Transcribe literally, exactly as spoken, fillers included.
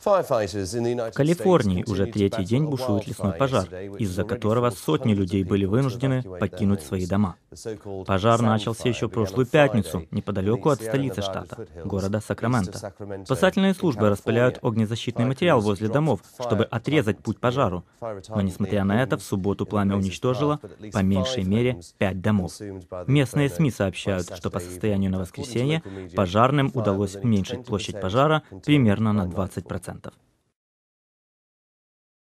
В Калифорнии уже третий день бушует лесной пожар, из-за которого сотни людей были вынуждены покинуть свои дома. Пожар начался еще в прошлую пятницу, неподалеку от столицы штата, города Сакраменто. Спасательные службы распыляют огнезащитный материал возле домов, чтобы отрезать путь пожару. Но, несмотря на это, в субботу пламя уничтожило по меньшей мере пять домов. Местные СМИ сообщают, что по состоянию на воскресенье пожарным удалось уменьшить площадь пожара примерно на двадцать процентов.